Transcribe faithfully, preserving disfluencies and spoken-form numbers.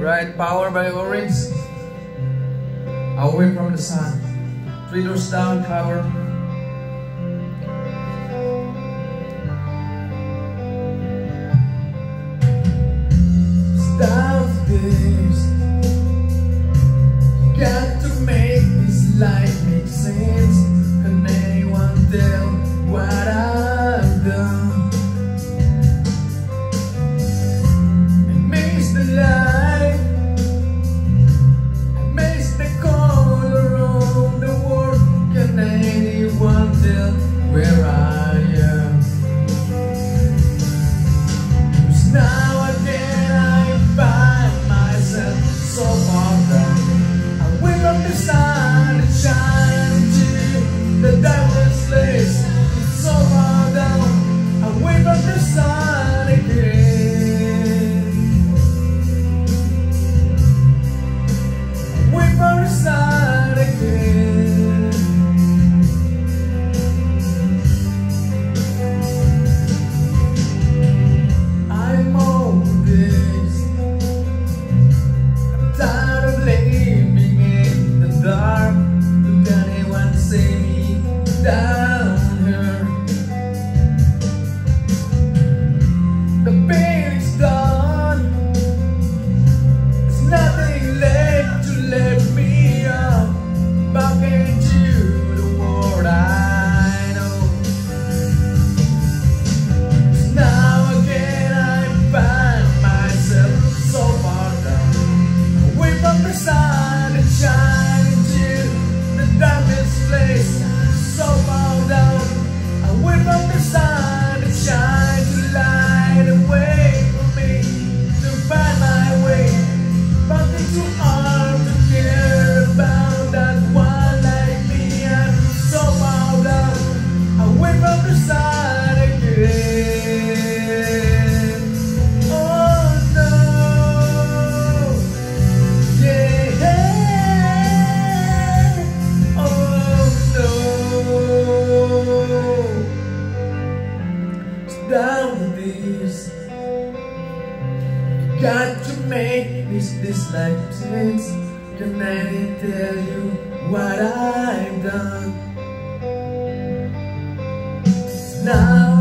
Bright Power by Orange. Away from the Sun. Three Doors Down cover. Downstairs, got to make this life make sense. Can anyone tell what I've done? I miss the light, I miss the color of the world. Can anyone tell where I am? 'Cause now again I find myself so far down. Away from the sun and shine into the darkest place. It's so far down. Away from the sun again. Away from the sun again. I'm all this. I'm tired of living in the dark. Don't anyone see me down here. The pain is done. There's nothing left to lift me up back into the world I know. 'Cause now again I find myself so far down. Away from the sun and shine into the darkest place. So far down. Away from the sun and shine to light a way for me to find my way back into arms to care about that one like me. I'm so far down. Away from the sun again. Oh no. Yeah. Oh no. It's down to this. You got to make this this life sense. Can I tell you what I've done? Now